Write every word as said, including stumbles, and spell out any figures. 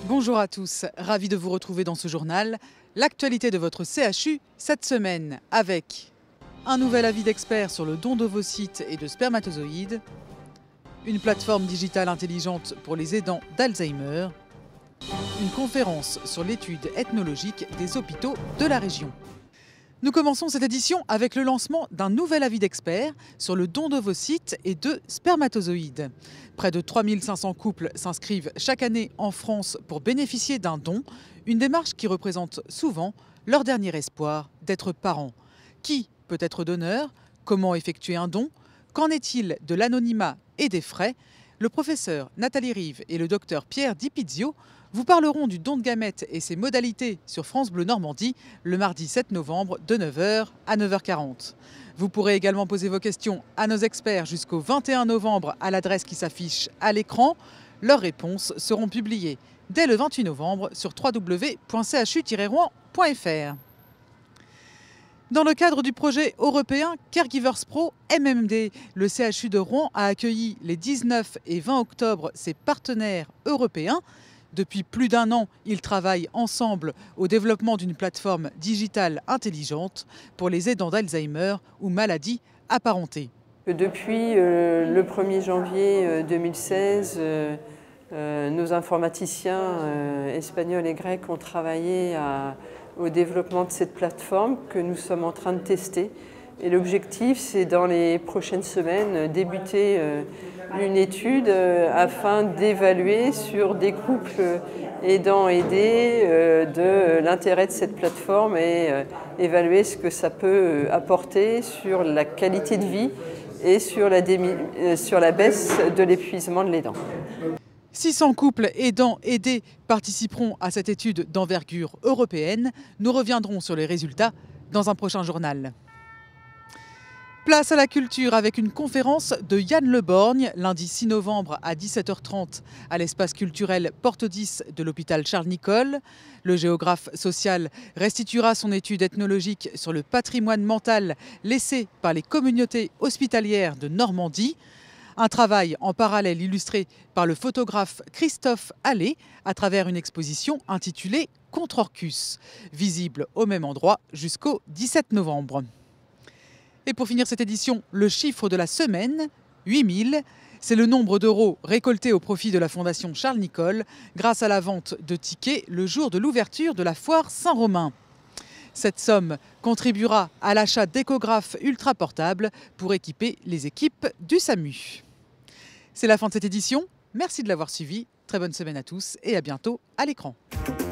Bonjour à tous, ravi de vous retrouver dans ce journal. L'actualité de votre C H U cette semaine avec un nouvel avis d'expert sur le don d'ovocytes et de spermatozoïdes, une plateforme digitale intelligente pour les aidants d'Alzheimer, une conférence sur l'étude ethnologique des hôpitaux de la région. Nous commençons cette édition avec le lancement d'un nouvel avis d'expert sur le don d'ovocytes et de spermatozoïdes. Près de trois mille cinq cents couples s'inscrivent chaque année en France pour bénéficier d'un don, une démarche qui représente souvent leur dernier espoir d'être parents. Qui peut être donneur? Comment effectuer un don? Qu'en est-il de l'anonymat et des frais? Le professeur Nathalie Rive et le docteur Pierre Di Pizio vous parleront du don de gamètes et ses modalités sur France Bleu Normandie le mardi sept novembre de neuf heures à neuf heures quarante. Vous pourrez également poser vos questions à nos experts jusqu'au vingt et un novembre à l'adresse qui s'affiche à l'écran. Leurs réponses seront publiées dès le vingt-huit novembre sur w w w point c h u tiret rouen point f r. Dans le cadre du projet européen Caregivers Pro M M D, le C H U de Rouen a accueilli les dix-neuf et vingt octobre ses partenaires européens. Depuis plus d'un an, ils travaillent ensemble au développement d'une plateforme digitale intelligente pour les aidants d'Alzheimer ou maladies apparentées. Depuis euh, le premier janvier deux mille seize, euh, euh, nos informaticiens euh, espagnols et grecs ont travaillé à, au développement de cette plateforme que nous sommes en train de tester. Et l'objectif, c'est dans les prochaines semaines débuter euh, une étude euh, afin d'évaluer sur des couples aidants aidés euh, de l'intérêt de cette plateforme et euh, évaluer ce que ça peut apporter sur la qualité de vie et sur la, euh, sur la baisse de l'épuisement de l'aidant. six cents couples aidants aidés participeront à cette étude d'envergure européenne. Nous reviendrons sur les résultats dans un prochain journal. Place à la culture avec une conférence de Yann Le Borgne, lundi six novembre à dix-sept heures trente à l'espace culturel Porte dix de l'hôpital Charles-Nicolle. Le géographe social restituera son étude ethnologique sur le patrimoine mental laissé par les communautés hospitalières de Normandie. Un travail en parallèle illustré par le photographe Christophe Allais à travers une exposition intitulée Contre Orcus, visible au même endroit jusqu'au dix-sept novembre. Et pour finir cette édition, le chiffre de la semaine, huit mille. C'est le nombre d'euros récoltés au profit de la Fondation Charles-Nicolle grâce à la vente de tickets le jour de l'ouverture de la foire Saint-Romain. Cette somme contribuera à l'achat d'échographes ultra portables pour équiper les équipes du SAMU. C'est la fin de cette édition. Merci de l'avoir suivi. Très bonne semaine à tous et à bientôt à l'écran.